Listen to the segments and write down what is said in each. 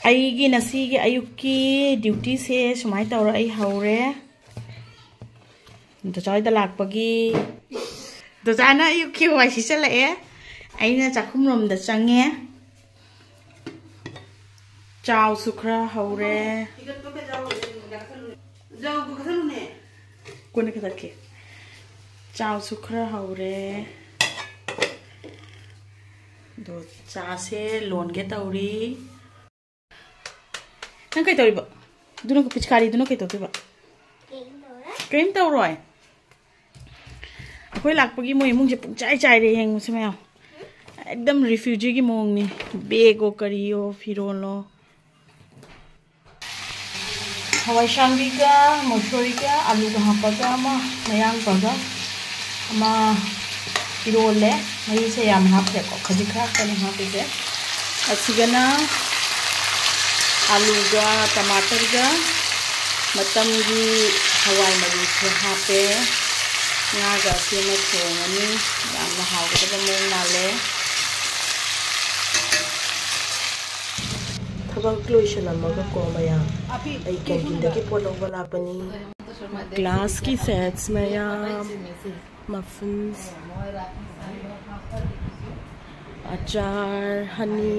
ꯑꯩꯒꯤ ꯉꯁꯤꯒꯤ ꯑꯌꯨꯛꯀꯤ ꯗ꯭ꯌꯨꯇꯤꯁꯦ ꯁꯨꯃꯥꯏꯅ ꯇꯧꯔ ꯑꯩ ꯍꯧꯔꯦ ꯗꯣꯆꯥꯏꯗ ꯂꯥꯛꯄꯒꯤ ꯗꯣꯆꯥꯅ ꯑꯌꯨꯛꯀꯤ ꯋꯥꯏ ꯁꯤꯆꯜꯂꯛꯑꯦ ꯑꯩꯅ ꯆꯥꯛꯈꯨꯝꯔꯣꯝꯗ ꯆꯪꯉꯦ ꯆꯥꯎꯁꯨ ꯈꯔ ꯍꯧꯔꯦ ꯀꯣꯟꯅ ꯈꯛꯇꯛꯀꯦ ꯆꯥꯎꯁꯨ ꯈꯔ ꯍꯧꯔꯦ ꯑꯗꯣ ꯆꯥꯁꯦ ꯂꯣꯟꯒꯦ ꯇꯧꯔꯤ ꯅꯪ ꯀꯩ ꯇꯧꯔꯤꯕ ꯑꯗꯨꯅ ꯄꯤꯆꯀꯥꯔꯤꯗꯨꯅ ꯀꯩ ꯇꯧꯗꯣꯏꯕ ꯀꯩꯝ ꯇꯧꯔꯣꯏ ꯑꯩꯈꯣꯏ ꯂꯥꯛꯄꯒꯤ ꯃꯣꯏ ꯏꯃꯨꯡꯁꯦ ꯄꯨꯡꯆꯥꯏ ꯆꯥꯏꯔꯦ ꯌꯦꯡꯉꯨꯁꯦ ꯃꯌꯥꯝ एकदम रिफ्यूजी की मोंगनी बेगो करियो फिरोलो हवाई शांगी का मसूरी का आलू का हापगा मा मयांग पगा मा फिरोले मई से याम हापे को खजिखा कने हापे से असिगना आलू का टमाटर का मतम की हवाई मरी से हापे यहाँ का सीमा थोंगनी याम हाव का मोंग नाले थबक लोइसलमगा को मयाम आई कैंटीन के पोलो लापनी ग्लास की सेट्स मयाम मफिन्स अचार हनी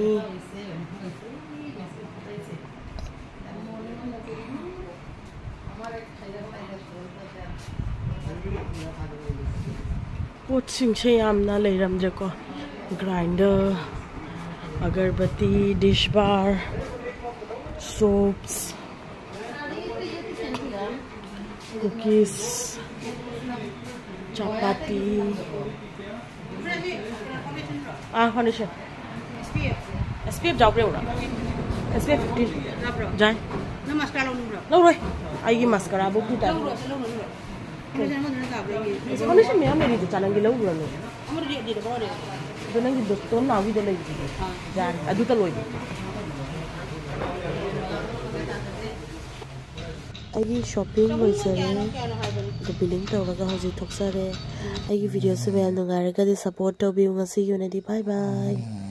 पोटसिंगसे यामना लेरमजेको grinder agarbatti dish bar soaps cookies chapati foundation SPF जाओ रे उड़ा SPF 15 जाए ना mascara लो रे आई mascara बुक की टाइम foundation में मेरी तो चलन के लो उड़ा लो हमारे दी तो बोले तो नंगी दोस्तों ना भी तो ले जाए अदू तो लोई आई शॉपिंग लोइसरे तो बिलिंग तौरगा हजि थोक्सरे आई वीडियो से बेल नुगारगा दि सपोर्ट तौबिउ ngasi युनेदि बाय बाय।